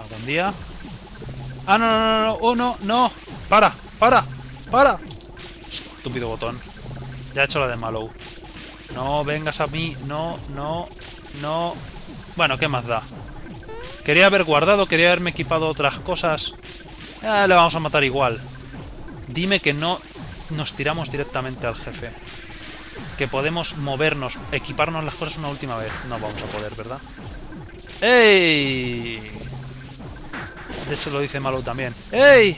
Algún día. ¡Ah, no, no, no, no! ¡Oh, no, no! ¡Para! ¡Para! ¡Para! Estúpido botón. Ya he hecho la de Mallow. No vengas a mí. No, no, no. Bueno, ¿qué más da? Quería haber guardado, quería haberme equipado otras cosas. Le vamos a matar igual. Dime que no nos tiramos directamente al jefe. Que podemos movernos, equiparnos las cosas una última vez. No vamos a poder, ¿verdad? ¡Ey! De hecho lo dice Mallow también. ¡Ey!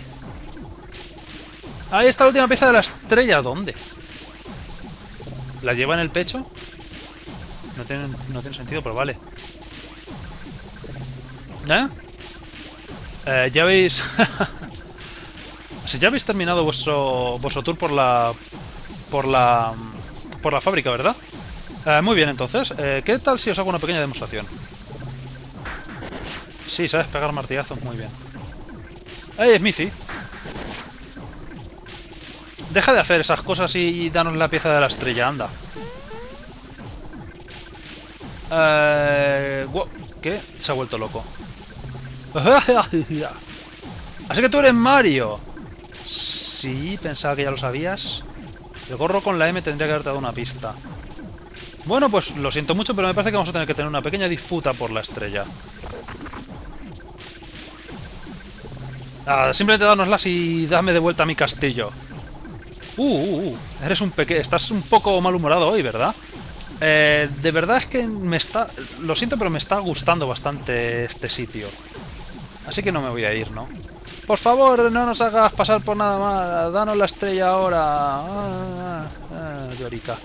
Ahí está la última pieza de la estrella. ¿Dónde? ¿La lleva en el pecho? No tiene sentido, pero vale. Ya habéis... Si ya habéis terminado vuestro tour por la fábrica, ¿verdad? Muy bien, entonces. ¿Qué tal si os hago una pequeña demostración? Sí, sabes pegar martillazos muy bien. ¡Ey, Smithy! Deja de hacer esas cosas y danos la pieza de la estrella, anda. ¿Qué? Se ha vuelto loco. Así que tú eres Mario. Sí, pensaba que ya lo sabías. El gorro con la M tendría que haberte dado una pista. Bueno, pues lo siento mucho, pero me parece que vamos a tener que tener una pequeña disputa por la estrella. Simplemente dánoslas y dame de vuelta a mi castillo. Eres estás un poco malhumorado hoy, ¿verdad? De verdad es que lo siento, pero me está gustando bastante este sitio. Así que no me voy a ir, ¿no? Por favor, no nos hagas pasar por nada más. Danos la estrella ahora. Llorica.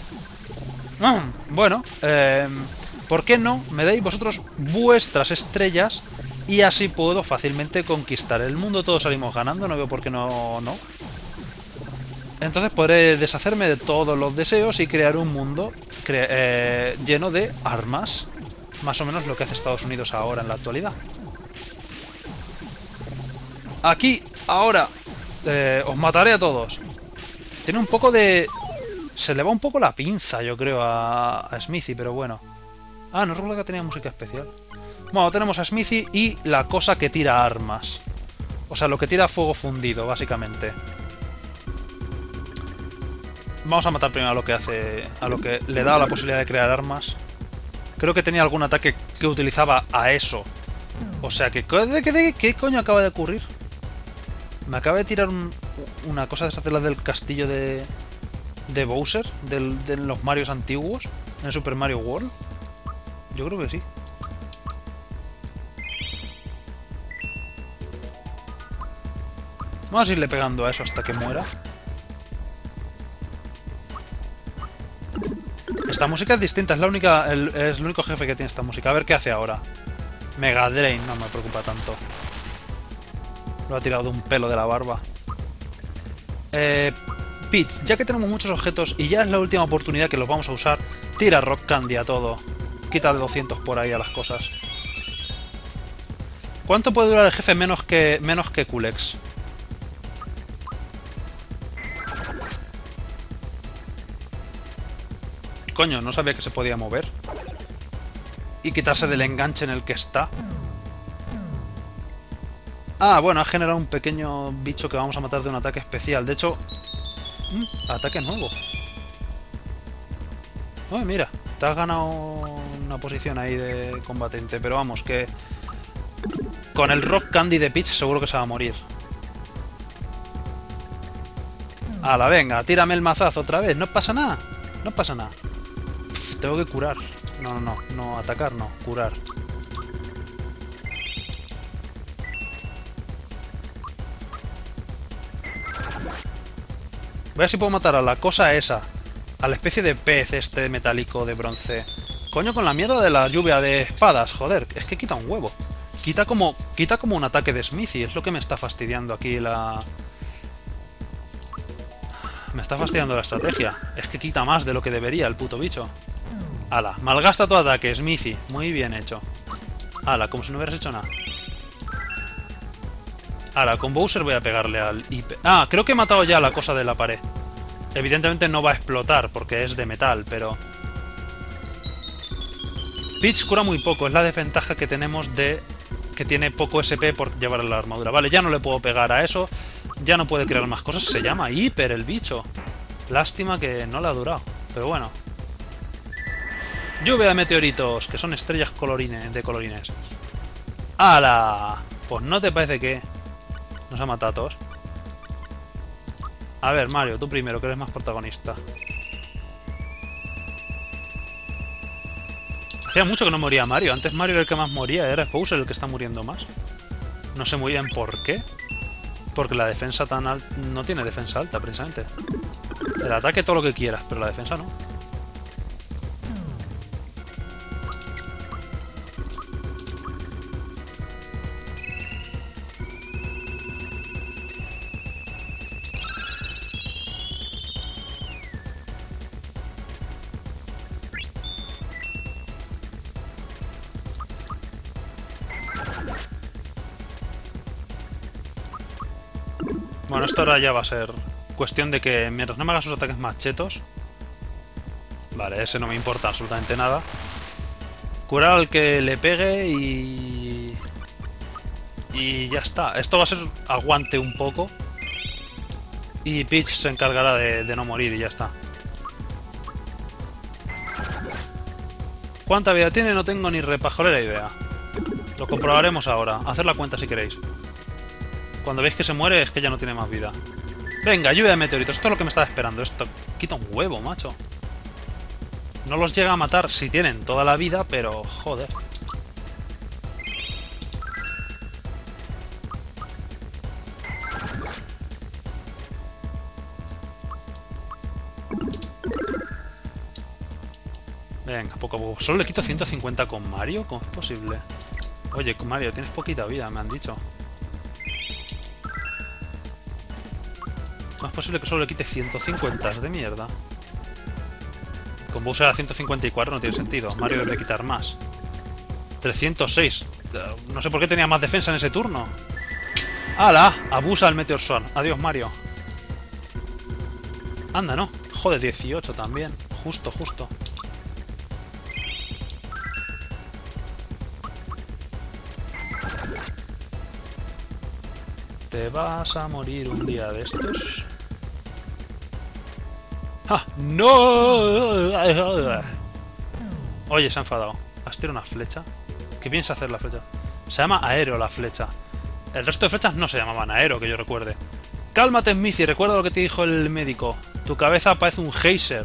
Bueno, ¿por qué no me dais vosotros vuestras estrellas? Y así puedo fácilmente conquistar el mundo. Todos salimos ganando, no veo por qué no. Entonces podré deshacerme de todos los deseos y crear un mundo lleno de armas. Más o menos lo que hace Estados Unidos ahora en la actualidad. Aquí, ahora, os mataré a todos. Tiene un poco de... Se le va un poco la pinza, yo creo, a Smithy, pero bueno. No recuerdo que tenía música especial. Bueno, tenemos a Smithy y la cosa que tira armas. O sea, lo que tira fuego fundido, básicamente. Vamos a matar primero a lo que hace... A lo que le da la posibilidad de crear armas. Creo que tenía algún ataque que utilizaba a eso. O sea, que... ¿Qué coño acaba de ocurrir? Me acaba de tirar una cosa de esas de las del castillo de Bowser, de los Marios antiguos, en el Super Mario World. Yo creo que sí. Vamos a irle pegando a eso hasta que muera. Esta música es distinta, es el único jefe que tiene esta música. A ver qué hace ahora. Mega Drain, no me preocupa tanto. Lo ha tirado de un pelo de la barba. Peach, ya que tenemos muchos objetos y ya es la última oportunidad que los vamos a usar, tira Rock Candy a todo. Quita de 200 por ahí a las cosas. ¿Cuánto puede durar el jefe menos que Culex? Coño, no sabía que se podía mover. Y quitarse del enganche en el que está. Bueno, ha generado un pequeño bicho que vamos a matar de un ataque especial. De hecho... ataque nuevo. Mira, te has ganado una posición ahí de combatiente. Pero vamos, que... Con el Rock Candy de Peach seguro que se va a morir. ¡Hala, venga! Tírame el mazazo otra vez. No pasa nada. No pasa nada. Tengo que curar. No, atacar no, curar. Voy a ver si puedo matar a la cosa esa. A la especie de pez este metálico de bronce. Coño, con la mierda de la lluvia de espadas, joder. Es que quita un huevo. Quita como un ataque de Smithy. Es lo que me está fastidiando aquí la... Me está fastidiando la estrategia. Es que quita más de lo que debería el puto bicho. Ala, malgasta tu ataque, Smithy. Muy bien hecho. Ala, como si no hubieras hecho nada. Ala, con Bowser voy a pegarle al IP. Creo que he matado ya la cosa de la pared. Evidentemente no va a explotar porque es de metal, pero... Peach cura muy poco. Es la desventaja que tenemos de que tiene poco SP por llevar la armadura. Vale, ya no le puedo pegar a eso. Ya no puede crear más cosas. Se llama Hiper el bicho. Lástima que no le ha durado. Pero bueno. Lluvia de meteoritos, que son estrellas de colorines. ¡Hala! Pues no te parece que nos ha matado a todos. A ver, Mario, tú primero, que eres más protagonista. Hacía mucho que no moría Mario. Antes Mario era el que más moría. Era Bowser el que está muriendo más. No sé muy bien por qué. Porque la defensa tan alta... No tiene defensa alta, precisamente. El ataque todo lo que quieras, pero la defensa no. Bueno, esto ahora ya va a ser cuestión de que mientras no me haga sus ataques más chetos... Vale, ese no me importa absolutamente nada. Curar al que le pegue y... Y ya está. Esto va a ser aguante un poco. Y Peach se encargará de no morir y ya está. ¿Cuánta vida tiene? No tengo ni repajolera idea. Lo comprobaremos ahora. Haced la cuenta si queréis. Cuando veis que se muere es que ya no tiene más vida. Venga, lluvia de meteoritos. Esto es lo que me estaba esperando. Esto quita un huevo, macho. No los llega a matar si tienen toda la vida, pero... Joder. Venga, poco a poco. Solo le quito 150 con Mario. ¿Cómo es posible? Oye, Mario, tienes poquita vida, me han dicho. ¿Cómo es posible que solo le quite 150? Es de mierda. Con Bowser a 154 no tiene sentido. Mario debe quitar más. 306. No sé por qué tenía más defensa en ese turno. ¡Hala! Abusa el Meteor Swarm. Adiós, Mario. Anda, ¿no? Joder, 18 también. Justo, justo. ¿Te vas a morir un día de estos? ¡Ah! ¡No! Oye, se ha enfadado. ¿Has tirado una flecha? ¿Qué piensa hacer la flecha? Se llama Aero la flecha. El resto de flechas no se llamaban Aero, que yo recuerde. Cálmate, Smithy. Recuerda lo que te dijo el médico. Tu cabeza parece un geyser.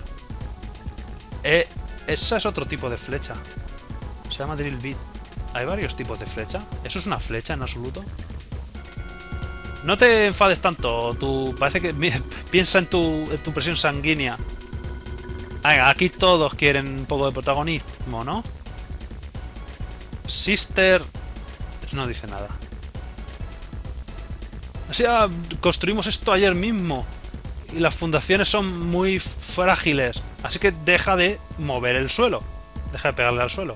Esa es otro tipo de flecha. Se llama Drill Beat. ¿Hay varios tipos de flecha? ¿Eso es una flecha en absoluto? No te enfades tanto, parece que piensa en tu presión sanguínea. Venga, aquí todos quieren un poco de protagonismo, ¿no? Sister... No dice nada. O sea, construimos esto ayer mismo. Y las fundaciones son muy frágiles. Así que deja de mover el suelo. Deja de pegarle al suelo.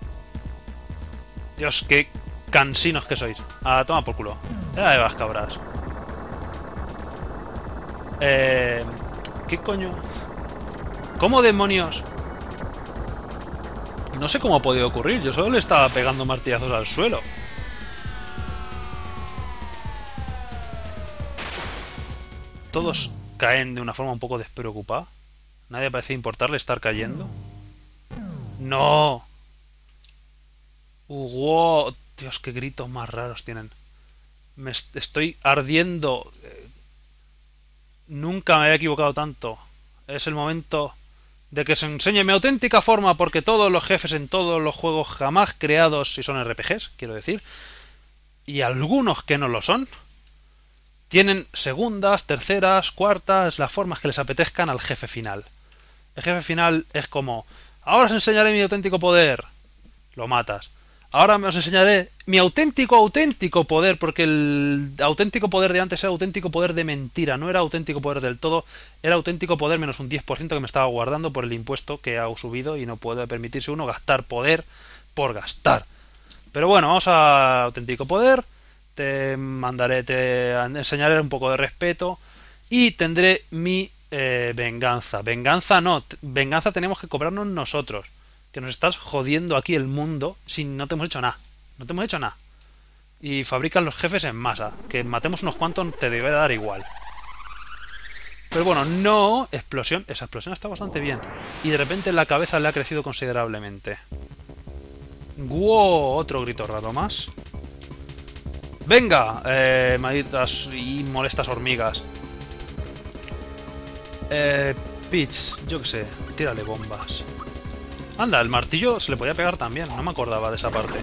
Dios, qué cansinos que sois. Ah, toma por culo. Ya vas, cabras. ¿Qué coño? ¿Cómo demonios? No sé cómo ha podido ocurrir. Yo solo le estaba pegando martillazos al suelo. Todos caen de una forma un poco despreocupada. Nadie parece importarle estar cayendo. ¡No! ¡Wow! Dios, qué gritos más raros tienen. Me estoy ardiendo. Nunca me había equivocado tanto. Es el momento de que se enseñe mi auténtica forma, porque todos los jefes en todos los juegos jamás creados, si son RPGs, quiero decir, y algunos que no lo son, tienen segundas, terceras, cuartas, las formas que les apetezcan al jefe final. El jefe final es como: ahora os enseñaré mi auténtico poder. Lo matas. Ahora os enseñaré mi auténtico poder, porque el auténtico poder de antes era auténtico poder de mentira, no era auténtico poder del todo, era auténtico poder menos un 10% que me estaba guardando por el impuesto que ha subido y no puede permitirse uno gastar poder por gastar. Pero bueno, vamos a auténtico poder, te enseñaré un poco de respeto y tendré mi venganza. Venganza no, venganza tenemos que cobrarnos nosotros. Que nos estás jodiendo aquí el mundo si no te hemos hecho nada. No te hemos hecho nada. Y fabrican los jefes en masa. Que matemos unos cuantos te debe dar igual. Pero bueno, no... Explosión. Esa explosión está bastante bien. Y de repente la cabeza le ha crecido considerablemente. ¡Wow! Otro grito raro más. ¡Venga! Malditas y molestas hormigas. Peach, yo qué sé. Tírale bombas. Anda, el martillo se le podía pegar también. No me acordaba de esa parte.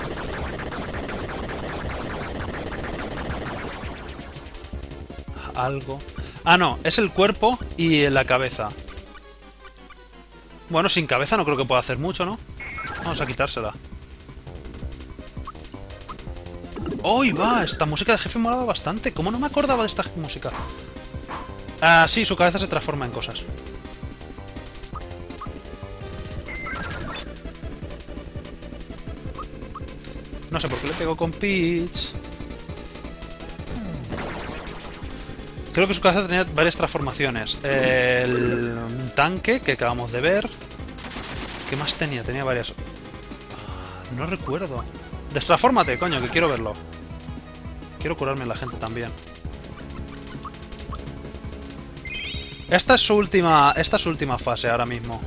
Algo... Ah, no, es el cuerpo y la cabeza. Bueno, sin cabeza no creo que pueda hacer mucho, ¿no? Vamos a quitársela. ¡Oh, va! Esta música de jefe molaba bastante. ¿Cómo no me acordaba de esta música? Ah, sí, su cabeza se transforma en cosas. No sé por qué le pego con Peach. Creo que su cabeza tenía varias transformaciones. El tanque que acabamos de ver. ¿Qué más tenía? Tenía varias. No recuerdo. Destransfórmate, coño, que quiero verlo. Quiero curarme a la gente también. Esta es su última fase ahora mismo.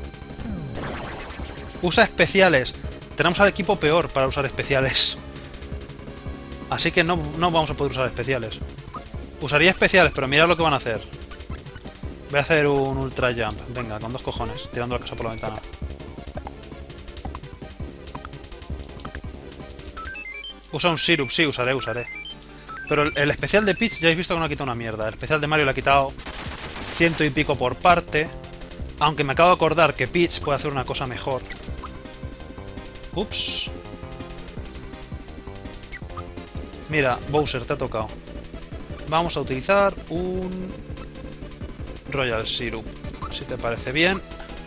Usa especiales. Tenemos al equipo peor para usar especiales. Así que no vamos a poder usar especiales. Usaría especiales, pero mirad lo que van a hacer. Voy a hacer un ultra jump. Venga, con 2 cojones, tirando la casa por la ventana. Usa un sirup, sí, usaré. Pero el especial de Peach ya habéis visto que no ha quitado una mierda. El especial de Mario le ha quitado 100 y pico por parte. Aunque me acabo de acordar que Peach puede hacer una cosa mejor. Ups. Mira, Bowser, te ha tocado. Vamos a utilizar un Royal Syrup, si te parece bien.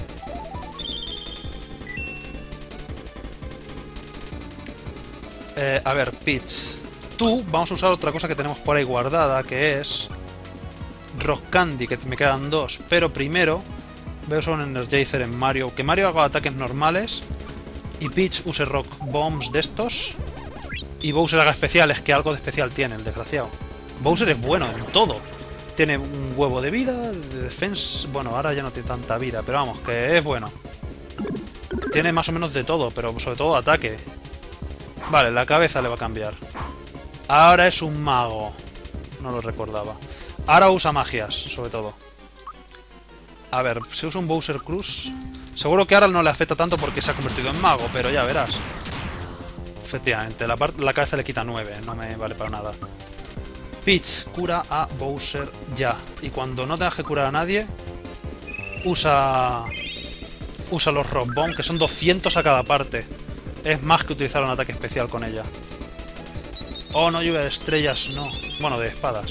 A ver, Peach. Tú, vamos a usar otra cosa que tenemos por ahí guardada, que es Rock Candy, que me quedan 2. Pero primero voy a usar un Energizer en Mario. Que Mario haga ataques normales y Peach use Rock Bombs de estos. Y Bowser haga especiales, que algo de especial tiene, el desgraciado. Bowser es bueno en todo. Tiene un huevo de vida, de defensa... Bueno, ahora ya no tiene tanta vida, pero vamos, que es bueno. Tiene más o menos de todo, pero sobre todo ataque. Vale, la cabeza le va a cambiar. Ahora es un mago. No lo recordaba. Ahora usa magias, sobre todo. A ver, si usa un Bowser Cruz... Seguro que ahora no le afecta tanto porque se ha convertido en mago, pero ya verás. Efectivamente, la cabeza le quita 9, no me vale para nada. Peach, cura a Bowser ya. Y cuando no tengas que curar a nadie, usa los Rock Bomb, que son 200 a cada parte. Es más que utilizar un ataque especial con ella. Oh, no, lluvia de estrellas, no. Bueno, de espadas.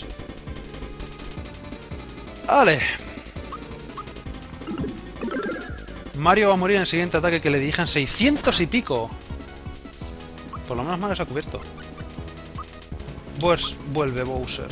Vale. Mario va a morir en el siguiente ataque que le dirijan 600 y pico. Por lo menos Mario se ha cubierto. Pues vuelve Bowser.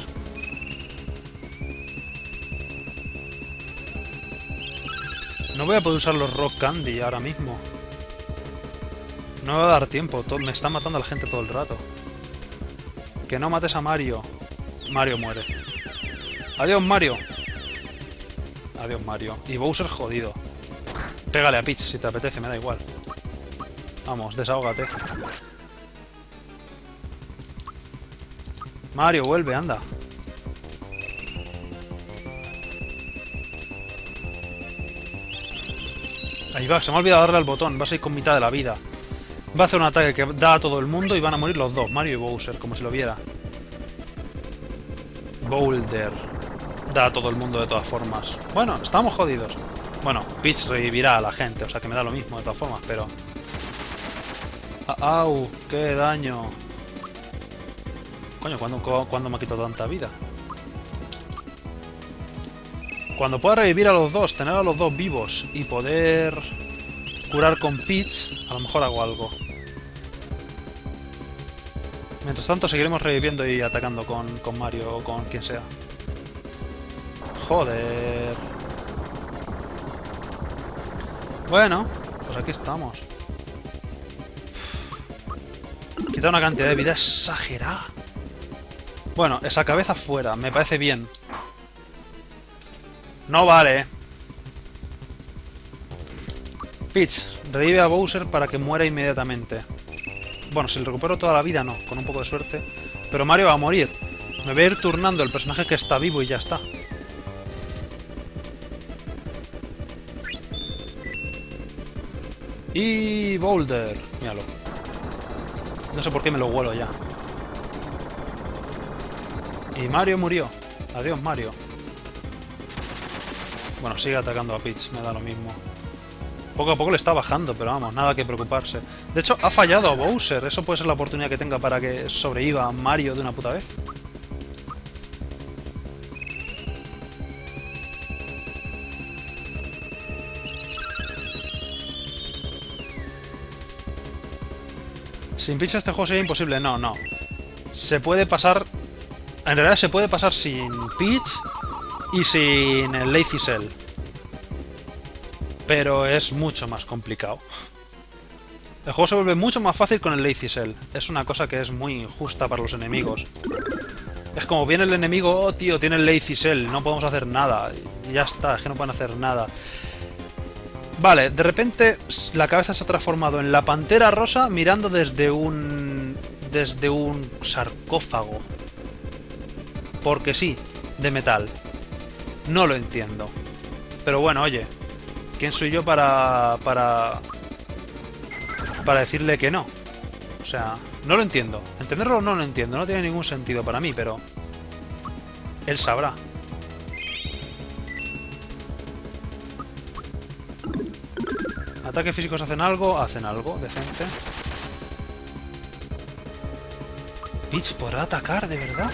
No voy a poder usar los Rock Candy ahora mismo. No me va a dar tiempo. Me está matando a la gente todo el rato. Que no mates a Mario. Mario muere. Adiós, Mario. Adiós, Mario. Y Bowser jodido. Pégale a Peach si te apetece, me da igual. Vamos, desahógate. Mario, vuelve, anda. Ahí va, se me ha olvidado darle al botón. Vas a ir con mitad de la vida. Va a hacer un ataque que da a todo el mundo y van a morir los dos, Mario y Bowser, como si lo viera. Boulder. Da a todo el mundo de todas formas. Bueno, estamos jodidos. Bueno, Peach revivirá a la gente, o sea que me da lo mismo de todas formas, pero... ¡Au! ¡Qué daño! Coño, ¿cuándo me ha quitado tanta vida? Cuando pueda revivir a los dos, tener a los dos vivos y poder curar con Peach, a lo mejor hago algo. Mientras tanto seguiremos reviviendo y atacando con Mario o con quien sea. Joder. Bueno, pues aquí estamos. Quita una cantidad de vida exagerada. Bueno, esa cabeza fuera, me parece bien. No vale. Peach, revive a Bowser para que muera inmediatamente. Bueno, si le recupero toda la vida, no, con un poco de suerte. Pero Mario va a morir. Me voy a ir turnando el personaje que está vivo y ya está. Y Boulder. Míralo. No sé por qué me lo huelo ya. Y Mario murió. Adiós, Mario. Bueno, sigue atacando a Peach, me da lo mismo. Poco a poco le está bajando, pero vamos, nada que preocuparse. De hecho, ha fallado a Bowser. Eso puede ser la oportunidad que tenga para que sobreviva a Mario de una puta vez. Sin Peach este juego sería imposible. No, no. Se puede pasar... En realidad se puede pasar sin Peach y sin el Lazy Cell. Pero es mucho más complicado. El juego se vuelve mucho más fácil con el Lazy Cell. Es una cosa que es muy injusta para los enemigos. Es como viene el enemigo, oh tío, tiene el Lazy Cell, no podemos hacer nada. Y ya está, es que no pueden hacer nada. Vale, de repente la cabeza se ha transformado en la Pantera Rosa mirando desde un sarcófago. Porque sí, de metal. No lo entiendo. Pero bueno, oye, ¿quién soy yo para decirle que no? O sea, no lo entiendo. Entenderlo no lo entiendo, no tiene ningún sentido para mí, pero él sabrá. Ataques físicos hacen algo, decente. Peach podrá atacar, ¿de verdad?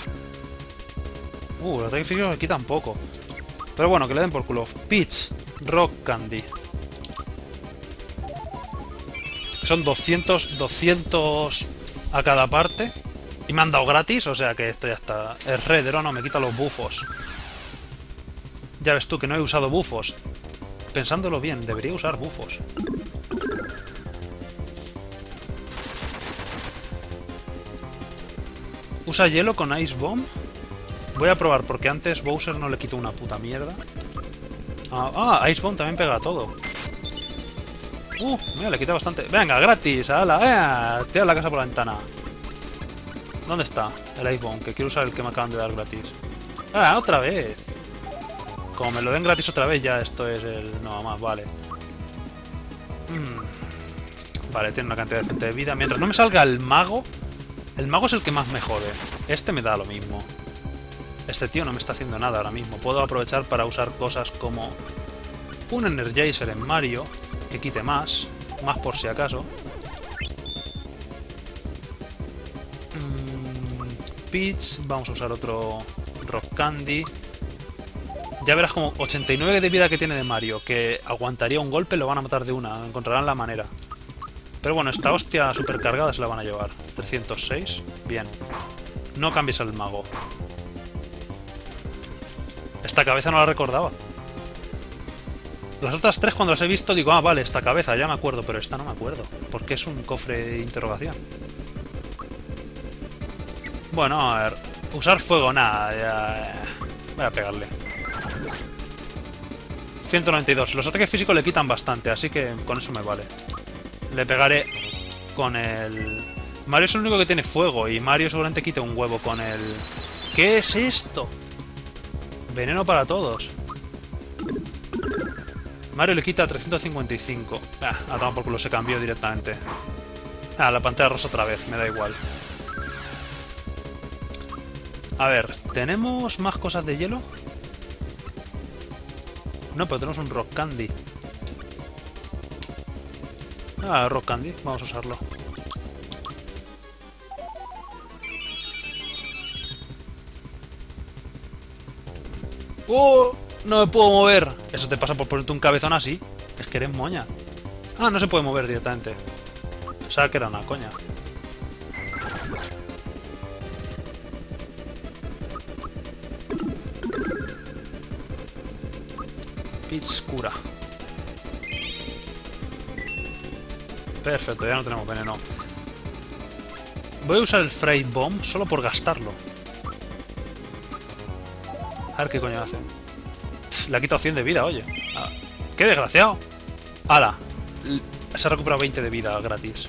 Los ataques físicos aquí tampoco. Pero bueno, que le den por culo. Peach, Rock Candy. Son 200 a cada parte. Y me han dado gratis, o sea que esto ya está. El Redero no me quita los bufos. Ya ves tú que no he usado bufos. Pensándolo bien, debería usar bufos. ¿Usa hielo con Ice Bomb? Voy a probar, porque antes Bowser no le quitó una puta mierda. Ice Bomb también pega a todo. Mira, le quita bastante. Venga, gratis, ala, tira la casa por la ventana. ¿Dónde está el Ice Bomb? Que quiero usar el que me acaban de dar gratis. Otra vez. Como me lo den gratis otra vez, ya esto es el... No, más, vale. Vale, tiene una cantidad decente de vida. Mientras no me salga el mago... El mago es el que más me jode. Este me da lo mismo. Este tío no me está haciendo nada ahora mismo. Puedo aprovechar para usar cosas como... Un Energizer en Mario, que quite más. Más por si acaso. Peach. Vamos a usar otro Rock Candy. Ya verás como 89 de vida que tiene de Mario, que aguantaría un golpe, lo van a matar de una, encontrarán la manera. Pero bueno, esta hostia supercargada se la van a llevar. 306, bien. No cambies al mago. Esta cabeza no la recordaba. Las otras tres cuando las he visto digo, vale, esta cabeza, ya me acuerdo, pero esta no me acuerdo. Porque es un cofre de interrogación. Bueno, a ver, usar fuego, nada, ya... Voy a pegarle. 192. Los ataques físicos le quitan bastante, así que con eso me vale. Le pegaré con el... Mario es el único que tiene fuego y Mario seguramente quite un huevo con el... ¿Qué es esto? Veneno para todos. Mario le quita 355. A tomar por culo, se cambió directamente. La pantalla rosa otra vez, me da igual. A ver, ¿tenemos más cosas de hielo? No, pero tenemos un Rock Candy. Rock Candy, vamos a usarlo. No me puedo mover. Eso te pasa por ponerte un cabezón así. Es que eres moña. No se puede mover directamente. O sea que era una coña. Peach cura. Perfecto, ya no tenemos veneno. Voy a usar el Freight Bomb solo por gastarlo. A ver qué coño hace. Le ha quitado 100 de vida, oye. Ah, ¡qué desgraciado! ¡Hala! Se ha recuperado 20 de vida gratis.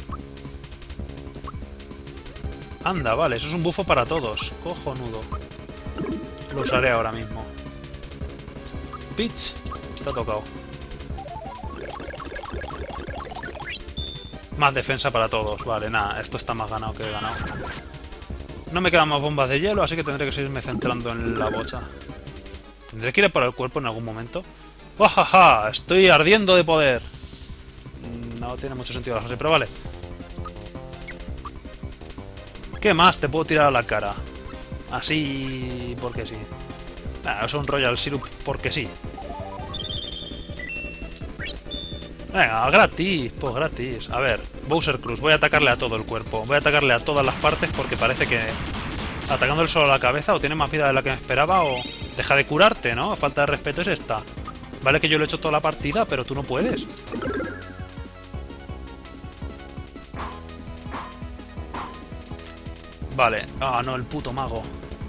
Anda, vale, eso es un bufo para todos. Cojonudo. Lo usaré ahora mismo. Peach. Te ha tocado. Más defensa para todos. Vale, nada, esto está más ganado que he ganado. No me quedan más bombas de hielo, así que tendré que seguirme centrando en la bocha. ¿Tendré que ir por el cuerpo en algún momento? ¡Ojaja! Estoy ardiendo de poder. No tiene mucho sentido la frase, pero vale. ¿Qué más te puedo tirar a la cara? Así... porque sí. Es un Royal Syrup porque sí. Venga, gratis, pues gratis. A ver, Bowser Cruz, voy a atacarle a todo el cuerpo. Voy a atacarle a todas las partes porque parece que... atacándole solo a la cabeza o tiene más vida de la que me esperaba o... deja de curarte, ¿no? Falta de respeto es esta. Vale que yo lo he hecho toda la partida, pero tú no puedes. Vale. Ah, no, el puto mago.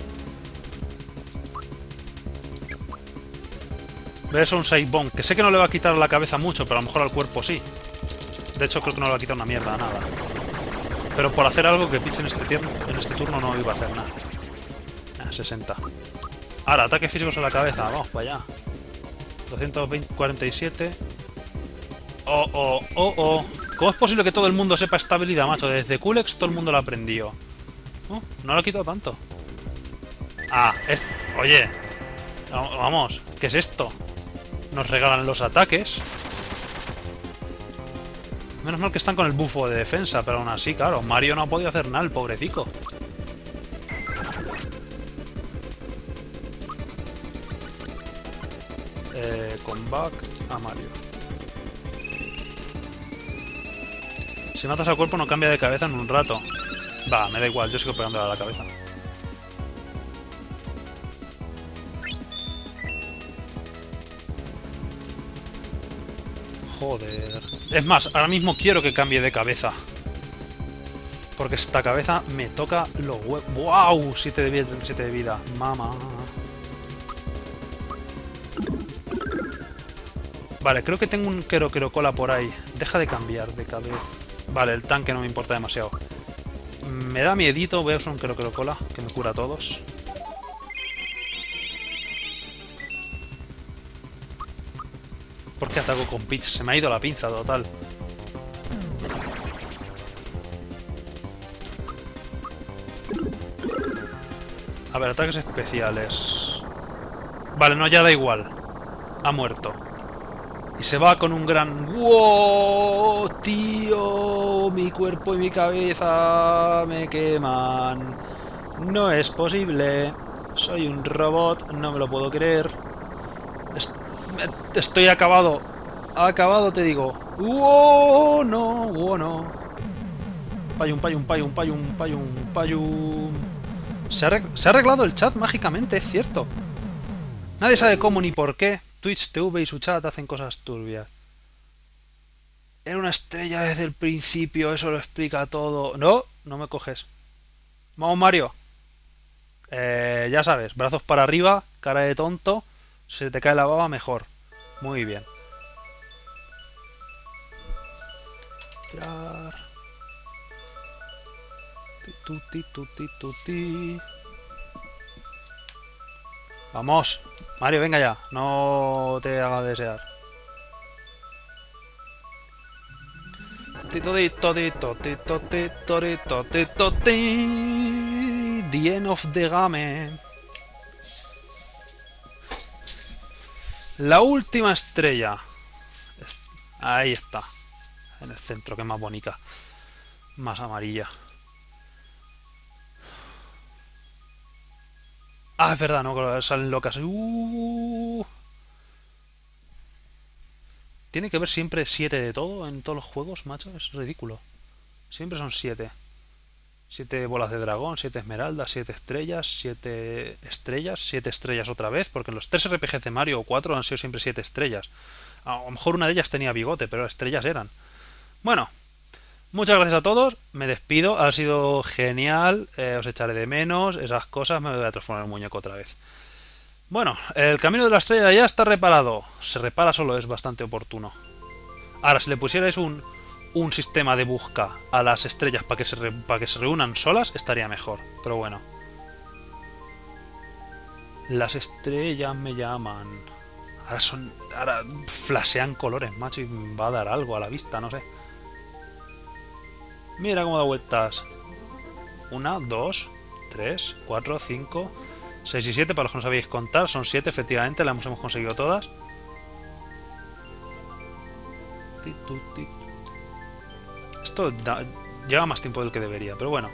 ¿Ves? Un side bomb, que sé que no le va a quitar la cabeza mucho, pero a lo mejor al cuerpo sí. De hecho, creo que no le va a quitar una mierda, nada. Pero por hacer algo que Peach en este turno no iba a hacer nada. 60. Ahora, ataque físicos a la cabeza. Vamos para allá. 247. Oh. ¿Cómo es posible que todo el mundo sepa esta habilidad, macho? Desde Culex todo el mundo la aprendió. No lo ha quitado tanto. Ah, oye. Vamos, ¿qué es esto? Nos regalan los ataques. Menos mal que están con el bufo de defensa, pero aún así, claro, Mario no ha podido hacer nada, el pobrecico. Comeback a Mario. Si matas al cuerpo no cambia de cabeza en un rato. Va, me da igual, yo sigo pegándole a la cabeza. Joder. Es más, ahora mismo quiero que cambie de cabeza. Porque esta cabeza me toca los huevos. ¡Wow! 7 de vida, 37 de vida. Mamá. Vale, creo que tengo un Quero-Quero-Cola por ahí. Deja de cambiar de cabeza. Vale, el tanque no me importa demasiado. Me da miedito. Voy a usar un Quero-Quero-Cola, que me cura a todos. ¿Por qué ataco con Peach? Se me ha ido la pinza total. A ver, ataques especiales. Vale, no, ya da igual. Ha muerto. Y se va con un gran... ¡Wow! ¡Tío! Mi cuerpo y mi cabeza me queman. No es posible. Soy un robot, no me lo puedo creer. Estoy acabado. Acabado, te digo. ¡Wow! No, ¡wow! No. Payum. Se ha arreglado el chat mágicamente, es cierto. Nadie sabe cómo ni por qué. Twitch TV y su chat hacen cosas turbias. Era una estrella desde el principio, eso lo explica todo. No, no me coges. Vamos, Mario. Ya sabes, brazos para arriba, cara de tonto. Si te cae la baba, mejor. Muy bien. Tirar. Vamos, Mario, venga ya. No te hagas desear. The end of the game. La última estrella. Ahí está. En el centro, que es más bonita. Más amarilla. Ah, es verdad, no, salen locas. Tiene que haber siempre 7 de todo en todos los juegos, macho. Es ridículo. Siempre son 7. 7 bolas de dragón, 7 esmeraldas, 7 estrellas, 7 estrellas, 7 estrellas otra vez. Porque en los 3 RPGs de Mario o 4 han sido siempre 7 estrellas. A lo mejor una de ellas tenía bigote, pero estrellas eran. Bueno, muchas gracias a todos. Me despido. Ha sido genial. Os echaré de menos. Esas cosas. Me voy a transformar en un muñeco otra vez. Bueno, el camino de la estrella ya está reparado. Se repara solo, es bastante oportuno. Ahora, si le pusierais un sistema de busca a las estrellas para que se reúnan solas, estaría mejor. Pero bueno. Las estrellas me llaman. Ahora flashean colores, macho, y va a dar algo a la vista, no sé. Mira cómo da vueltas. 1, 2, 3, 4, 5, 6 y 7. Para los que no sabéis contar, son 7, efectivamente, las hemos conseguido todas. Esto lleva más tiempo del que debería, pero bueno.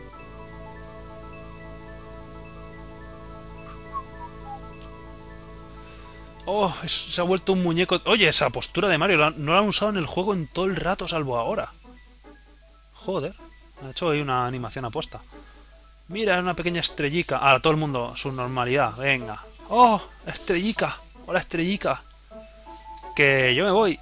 Oh, se ha vuelto un muñeco. Oye, esa postura de Mario no la han usado en el juego en todo el rato, salvo ahora. Joder, ha hecho ahí una animación aposta. Mira, es una pequeña estrellica. Ahora todo el mundo, su normalidad, venga. Oh, estrellica. Hola, estrellica. Que yo me voy.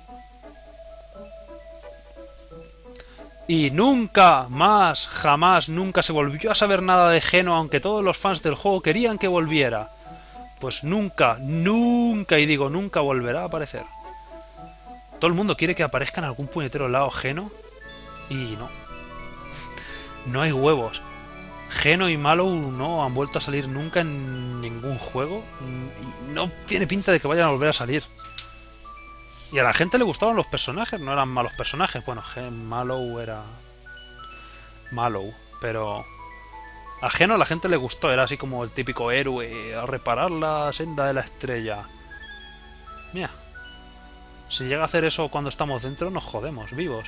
Y nunca más, jamás, nunca se volvió a saber nada de Geno, aunque todos los fans del juego querían que volviera. Pues nunca, nunca, y digo nunca, volverá a aparecer. Todo el mundo quiere que aparezca en algún puñetero lado Geno. Y no. No hay huevos. Geno y Mallow no han vuelto a salir nunca en ningún juego. Y no tiene pinta de que vayan a volver a salir. Y a la gente le gustaban los personajes, no eran malos personajes. Bueno, Mallow era... Mallow, pero... A Geno a la gente le gustó, era así como el típico héroe a reparar la senda de la estrella. Mira. Si llega a hacer eso cuando estamos dentro, nos jodemos, vivos.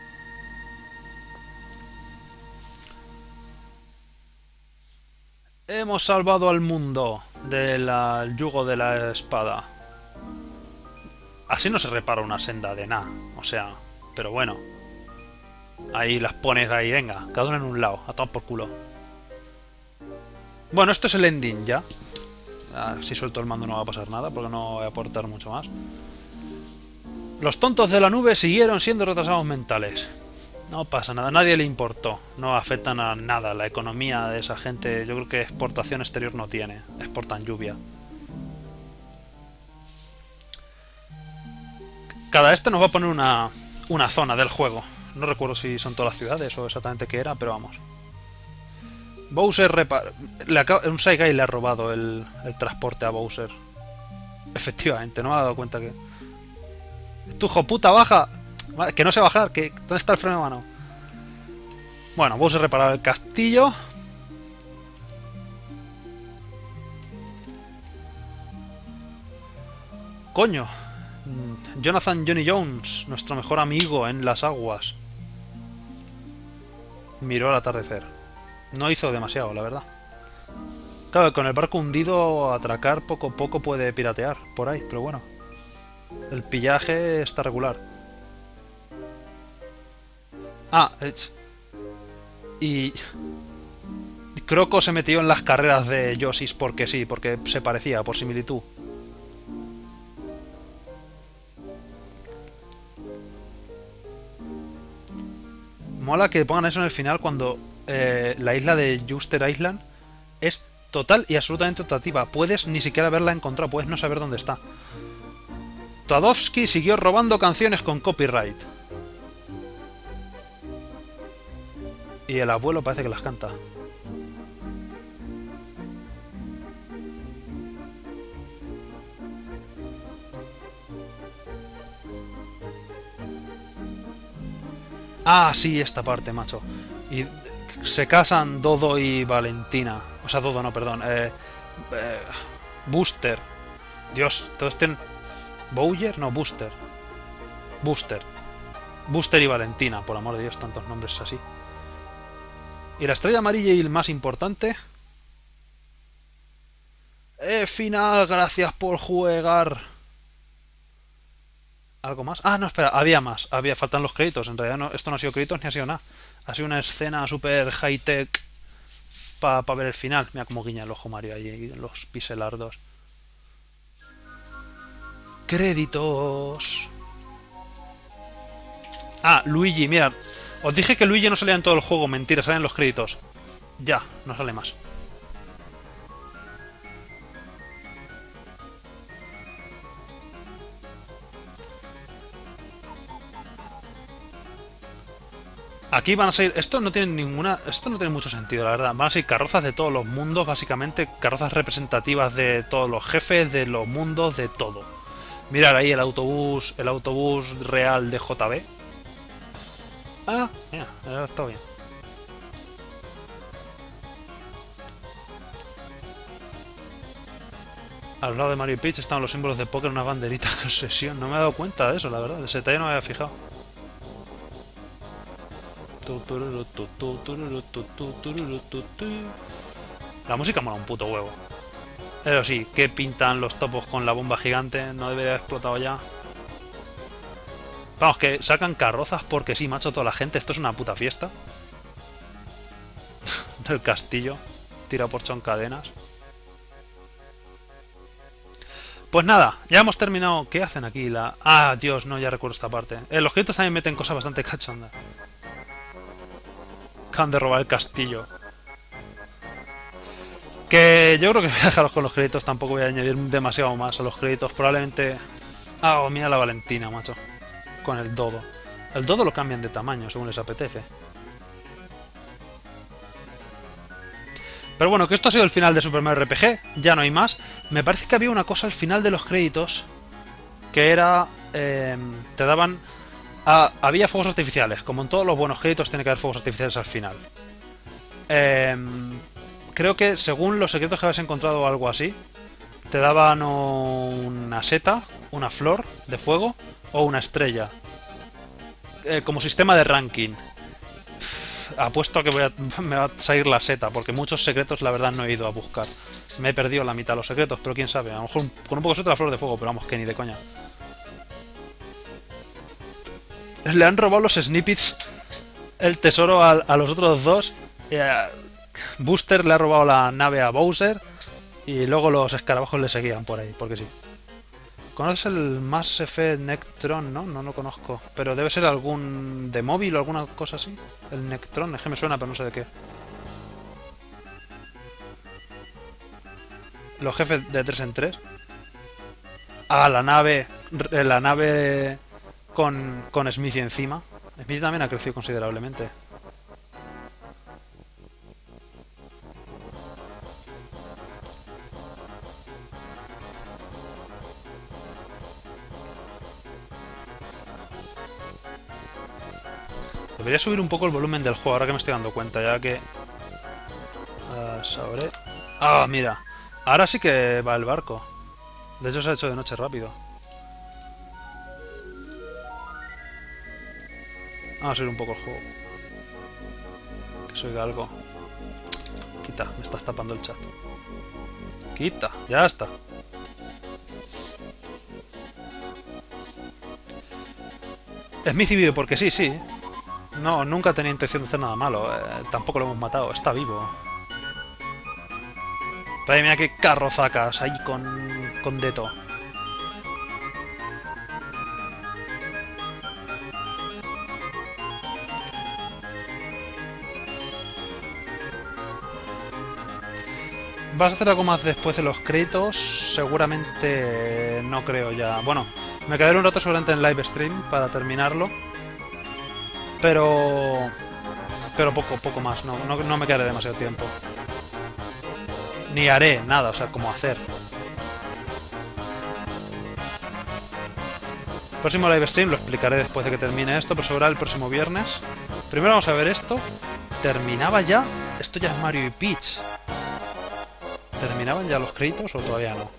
Hemos salvado al mundo del yugo de la espada. Así no se repara una senda de nada, o sea, pero bueno. Ahí las pones ahí, venga, cada una en un lado, a tomar por culo. Bueno, esto es el ending ya. Si suelto el mando no va a pasar nada, porque no voy a aportar mucho más. Los tontos de la nube siguieron siendo retrasados mentales. No pasa nada, a nadie le importó. No afectan a nada la economía de esa gente. Yo creo que exportación exterior no tiene. Exportan lluvia. Cada este nos va a poner una zona del juego. No recuerdo si son todas las ciudades o exactamente qué era, pero vamos. Bowser un Saigai le ha robado el transporte a Bowser. Efectivamente, no me ha dado cuenta que... ¡Tu hijo puta, baja! Que no sé bajar, que... ¿Dónde está el freno de mano? Bueno, Bowser reparaba el castillo. ¡Coño! Jonathan Johnny Jones, nuestro mejor amigo en las aguas. Miró al atardecer. No hizo demasiado, la verdad. Claro, con el barco hundido, atracar poco a poco puede piratear por ahí, pero bueno. El pillaje está regular. Ah, y... Croco se metió en las carreras de Yoshis porque sí, porque se parecía, por similitud. Mola que pongan eso en el final cuando la isla de Juster Island es total y absolutamente optativa. Puedes ni siquiera haberla encontrado, puedes no saber dónde está. Tadovsky siguió robando canciones con copyright. Y el abuelo parece que las canta. Ah, sí, esta parte, macho. Y se casan Dodo y Valentina. O sea, Dodo no, perdón. Booster. Dios, todos tienen... ¿Bowser? No, Booster. Booster. Booster y Valentina, por amor de Dios, tantos nombres así. Y la estrella amarilla y el más importante... final, gracias por jugar. ¿Algo más? Ah, no, espera, había más. Faltan los créditos. En realidad no, esto no ha sido créditos ni ha sido nada. Ha sido una escena super high-tech para ver el final. Mira cómo guiña el ojo Mario ahí, los pixelardos. Créditos. Ah, Luigi, mira. Os dije que Luigi no salía en todo el juego. Mentira, salen los créditos. Ya, no sale más. aquí van a salir... Esto no tiene ninguna... Esto no tiene mucho sentido, la verdad. Van a salir carrozas de todos los mundos, básicamente. Carrozas representativas de todos los jefes, de los mundos, de todo. Mirad ahí el autobús real de JB. Ah, mira, está bien. Al lado de Mario y Peach están los símbolos de póker, una banderita de obsesión. No me he dado cuenta de eso, la verdad. De ese detalle no me había fijado. La música mola un puto huevo. Pero sí, ¿qué pintan los topos con la bomba gigante? No debería haber explotado ya. Vamos, que sacan carrozas porque sí, macho, toda la gente. Esto es una puta fiesta. El castillo, tirado por choncadenas. Pues nada, ya hemos terminado. ¿Qué hacen aquí? Ah, Dios, no, ya recuerdo esta parte. Los créditos también meten cosas bastante cachondas. Acaban de robar el castillo. Que yo creo que voy a dejaros con los créditos. Tampoco voy a añadir demasiado más a los créditos. Probablemente... Ah, oh, mira la Valentina, macho. Con el dodo. El dodo lo cambian de tamaño según les apetece. Pero bueno, que esto ha sido el final de Super Mario RPG. Ya no hay más. Me parece que había una cosa al final de los créditos. Que era... te daban... había fuegos artificiales. Como en todos los buenos créditos tiene que haber fuegos artificiales al final. Creo que según los secretos que habías encontrado o algo así, te daban una seta, una flor de fuego o una estrella. Como sistema de ranking. Apuesto a que me va a salir la seta, porque muchos secretos la verdad no he ido a buscar. Me he perdido la mitad de los secretos, pero quién sabe. A lo mejor con un poco de suerte la flor de fuego, pero vamos, que ni de coña. Le han robado los snippets, el tesoro a los otros dos. Booster le ha robado la nave a Bowser. Y luego los escarabajos le seguían por ahí, porque sí. ¿Conoces el Mass Effect Nectron? No, no lo conozco. Pero debe ser algún de móvil o alguna cosa así. El Nectron, es que me suena, pero no sé de qué. Los jefes de 3 en 3. Ah, la nave con Smithy encima. Smithy también ha crecido considerablemente. Debería subir un poco el volumen del juego ahora que me estoy dando cuenta, ya que... sobre... Ah, mira. Ahora sí que va el barco. De hecho se ha hecho de noche rápido. Vamos a subir un poco el juego. Que se oiga algo. Quita, me estás tapando el chat. Quita, ya está. Smithy vive porque sí, sí. No, nunca tenía intención de hacer nada malo. Tampoco lo hemos matado, está vivo. Pero mira qué carrozacas ahí con Deto. ¿Vas a hacer algo más después de los créditos? Seguramente no creo ya. Bueno, me quedaré un rato seguramente en live stream para terminarlo. Pero poco más, no me quedaré demasiado tiempo. Ni haré nada, o sea, como hacer. Próximo live stream lo explicaré después de que termine esto, pero será el próximo viernes. Primero vamos a ver esto. ¿Terminaba ya? Esto ya es Mario y Peach. ¿Terminaban ya los créditos o todavía no?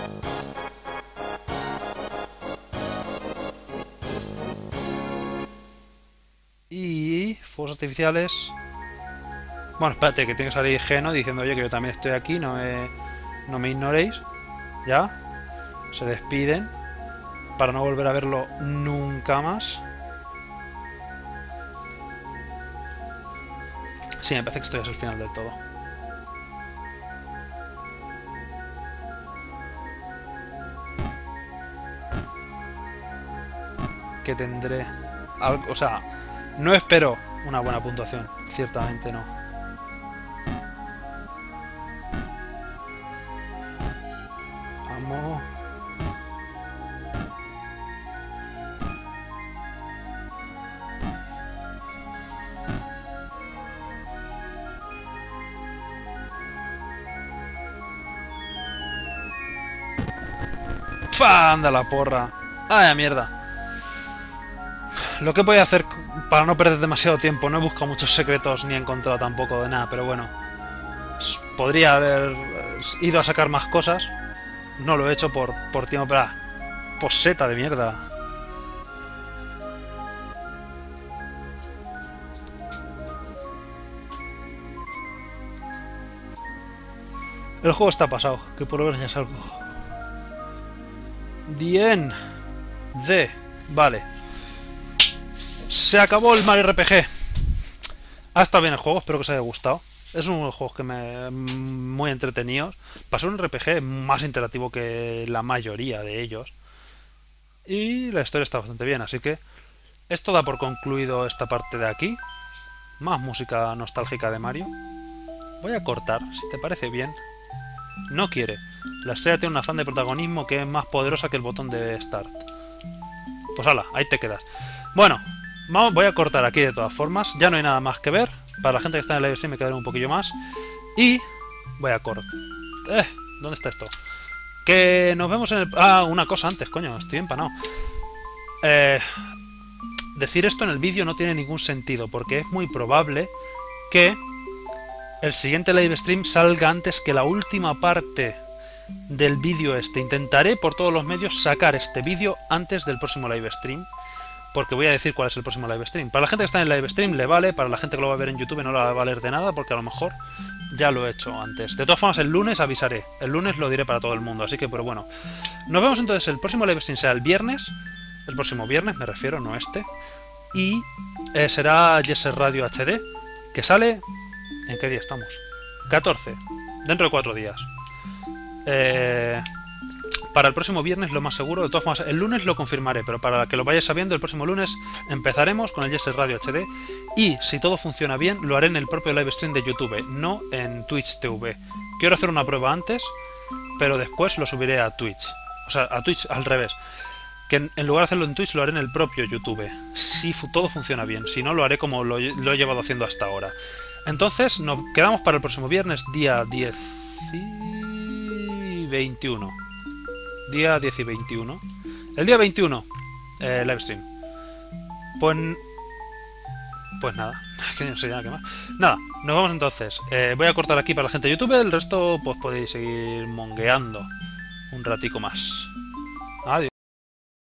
Y... fuegos artificiales... Bueno, espérate, que tiene que salir Geno diciendo, oye, que yo también estoy aquí, no me ignoréis. Ya. Se despiden. Para no volver a verlo nunca más. Sí, me parece que esto ya es el final del todo. Que tendré... algo, o sea, no espero una buena puntuación. Ciertamente no. Vamos. ¡Fa! Anda la porra. ¡Ay, mierda! Lo que voy a hacer para no perder demasiado tiempo, no he buscado muchos secretos ni he encontrado tampoco de nada, pero bueno. Podría haber ido a sacar más cosas. No lo he hecho por tiempo, pero... Poseta de mierda. El juego está pasado, que por lo menos ya salgo. Bien. Vale. Se acabó el Mario RPG. Ha estado bien el juego, espero que os haya gustado. Es uno de los juegos que muy entretenidos. Para ser un RPG más interactivo que la mayoría de ellos. Y la historia está bastante bien, así que esto da por concluido esta parte de aquí. Más música nostálgica de Mario. Voy a cortar, si te parece bien. No quiere. La estrella tiene un afán de protagonismo que es más poderosa que el botón de Start. Pues hala, ahí te quedas. Bueno, voy a cortar aquí de todas formas. Ya no hay nada más que ver. Para la gente que está en el live stream me quedaré un poquillo más. Y voy a cortar. ¿Dónde está esto? Que nos vemos en el... Ah, una cosa antes, coño, estoy empanado. Decir esto en el vídeo no tiene ningún sentido, porque es muy probable que el siguiente live stream salga antes que la última parte del vídeo este. Intentaré por todos los medios sacar este vídeo antes del próximo live stream, porque voy a decir cuál es el próximo live stream. Para la gente que está en el live stream le vale, para la gente que lo va a ver en YouTube no le va a valer de nada, porque a lo mejor ya lo he hecho antes. De todas formas, el lunes avisaré. El lunes lo diré para todo el mundo, así que, pero bueno. Nos vemos entonces, el próximo live stream será el viernes. El próximo viernes, me refiero, no este. Y será Jesser Radio HD, que sale... ¿En qué día estamos? 14. Dentro de 4 días. Para el próximo viernes lo más seguro. De todas formas, el lunes lo confirmaré, pero para que lo vayáis sabiendo, el próximo lunes empezaremos con el Jesser Radio HD. Y si todo funciona bien, lo haré en el propio live stream de YouTube, no en Twitch TV. Quiero hacer una prueba antes, pero después lo subiré a Twitch. O sea, a Twitch al revés. Que en lugar de hacerlo en Twitch, lo haré en el propio YouTube. Si todo funciona bien. Si no, lo haré como lo he llevado haciendo hasta ahora. Entonces, nos quedamos para el próximo viernes, día 10 y 21. Día 10 y 21. El día 21, live stream. Pues nada, que no sé ya qué más. Nada, nos vamos entonces. Voy a cortar aquí para la gente de YouTube, el resto pues podéis seguir mongueando un ratico más.